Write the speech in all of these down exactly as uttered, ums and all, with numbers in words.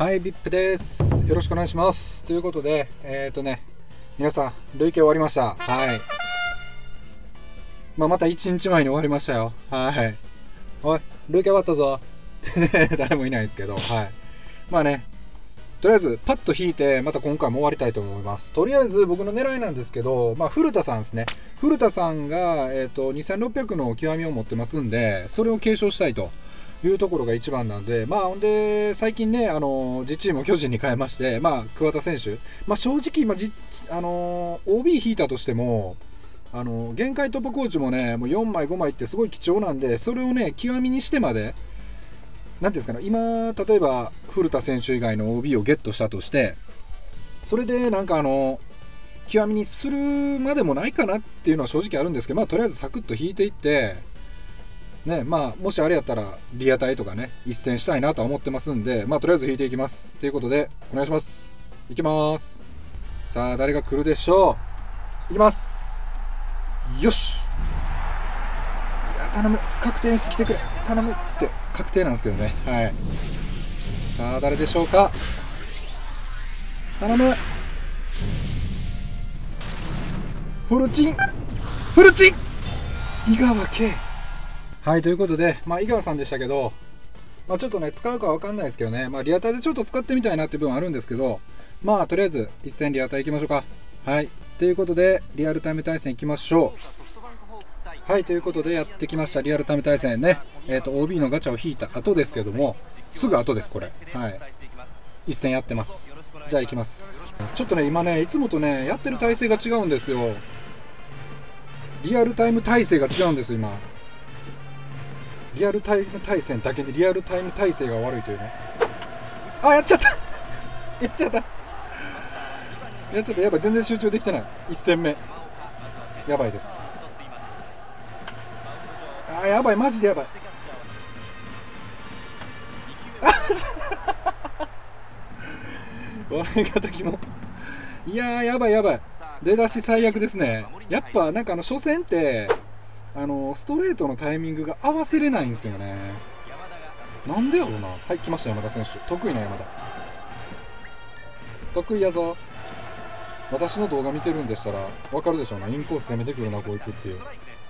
はい、ブイアイピー です。よろしくお願いします。ということで、えっとね、皆さん、累計終わりました。はい。まあ、またいちにちまえに終わりましたよ。はい。おい、累計終わったぞ。誰もいないですけど、はい。まあね、とりあえず、パッと引いて、また今回も終わりたいと思います。とりあえず、僕の狙いなんですけど、まあ、古田さんですね。古田さんが、えっと、にせんろっぴゃくの極みを持ってますんで、それを継承したいと。いうところが一番なんで、まあ、ほんで、最近ね、あの、自チームを巨人に変えまして、まあ、桑田選手、まあ、正直、まあ、じ、あの、オービー 引いたとしても、あの、限界突破コーチもね、もうよんまい、ごまいってすごい貴重なんで、それをね、極みにしてまで、なんていうんですかね、今、例えば、古田選手以外の オービー をゲットしたとして、それで、なんかあの、極みにするまでもないかなっていうのは正直あるんですけど、まあ、とりあえずサクッと引いていって、ね、まあ、もしあれやったら、リアタイとかね、一戦したいなとは思ってますんで、まあ、とりあえず引いていきます。ということで、お願いします。いきます。さあ、誰が来るでしょう。いきます。よし。いや、頼む。確定演出来てくれ。頼むって、確定なんですけどね。はい。さあ、誰でしょうか。頼む。フルチン。フルチン井川圭。はい、ということで、まあ、井川さんでしたけど、まあ、ちょっとね、使うかわかんないですけどね、まあ、リアタイでちょっと使ってみたいなっていう部分あるんですけど、まあ、とりあえず、一戦リアタイいきましょうか。はい。ということで、リアルタイム対戦いきましょう。はい、ということで、やってきました、リアルタイム対戦ね。えっと、オービー のガチャを引いた後ですけども、すぐ後です、これ。はい。一戦やってます。じゃあ、いきます。ちょっとね、今ね、いつもとね、やってる体勢が違うんですよ。リアルタイム体勢が違うんです、今。リアルタイム対戦だけでリアルタイム体制が悪いというね。あ、やっちゃったやっちゃったやっちゃった。やばい、全然集中できてない。いち戦目やばいです。あ、やばい、マジでやばい。笑い方キモ。いやー、やばいやばい。出だし最悪ですね。やっぱなんかあの初戦ってあのストレートのタイミングが合わせれないんですよね。なんでやろうな。はい、来ました山田選手。得意な山田。得意やぞ。私の動画見てるんでしたら分かるでしょうな。インコース攻めてくるなこいつっていう。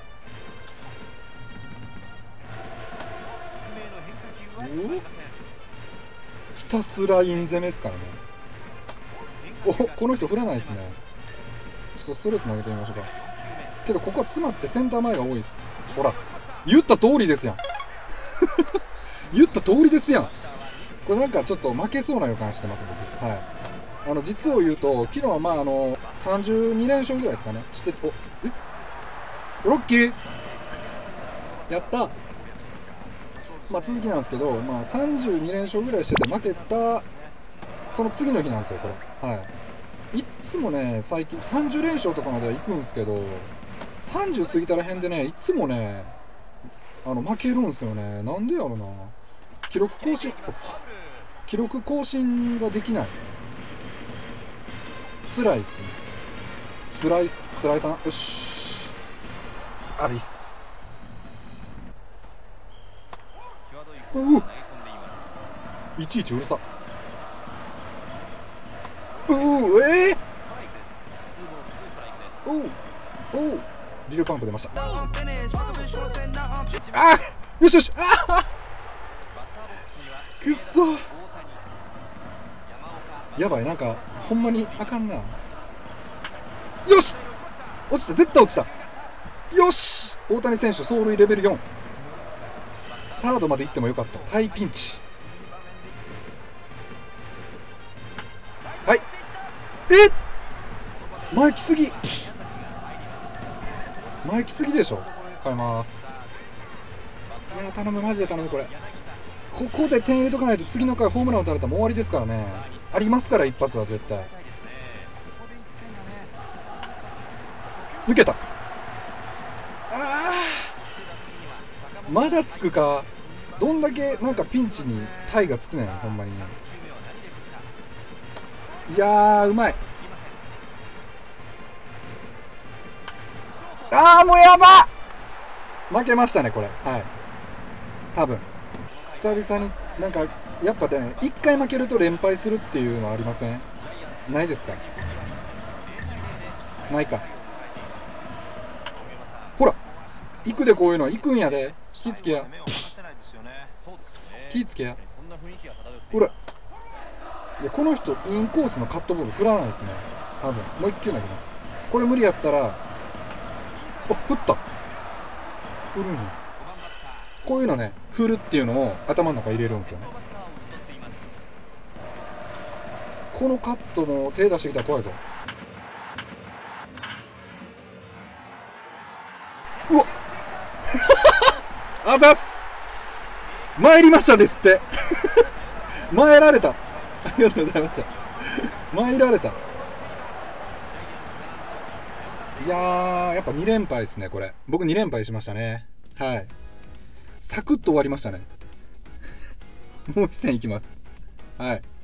ひたすらイン攻めですからね。お、この人振らないですね。ちょっとストレート投げてみましょうか。けどここは詰まってセンター前が多いです。ほら、言った通りですやん言った通りですやん。これなんかちょっと負けそうな予感してます僕。はい。あの実を言うと昨日はまああのさんじゅうに連勝ぐらいですかねして、おえロッキーやった。まあ続きなんですけど、まあさんじゅうに連勝ぐらいしてて負けたその次の日なんですよこれ。はい。いつもね最近さんじゅう連勝とかまでは行くんですけど、さんじゅう過ぎたらへんでね、いつもね、あの負けるんですよね。なんでやろな。記録更新、記録更新ができない。辛いっすね。辛いっす。辛いさん。よし。ありっす。うういちいちうるさ。ううえー、おうおうリルパンプ出ました。ああよしよし。ああくっそやばい。なんかほんまにあかんな。よし落ちた。絶対落ちた。よし大谷選手走塁レベルよん。サードまで行ってもよかった。大ピンチ。はい。え前来すぎ前来すぎでしょ。変えます。いや頼む、マジで頼む。これここで点入れとかないと次の回ホームラン打たれたらもう終わりですからね。ありますから一発は絶対。抜けた。ああまだつくか。どんだけなんかピンチにタイがつくねんほんまにね。いやーうまい。ああもうやばっ。負けましたねこれ。はい多分久々になんかやっぱね、いっかい負けると連敗するっていうのありません？ないですか？ないか。ほら行くで、こういうの行くんやで。気ぃつけや、気ぃつけや。ほら、いやこの人インコースのカットボール振らないですね、多分。もういっきゅう投げます。これ無理やったら、あ、振った、振るんや。こういうのね、振るっていうのを頭の中入れるんですよね。このカットも手出してきたら怖いぞ。うわっあざっす、参りましたですって参られた、ありがとうございました。参られた。いやー、やっぱに連敗ですね、これ。僕に連敗しましたね。はい。サクッと終わりましたね。もう一戦いきます。はい。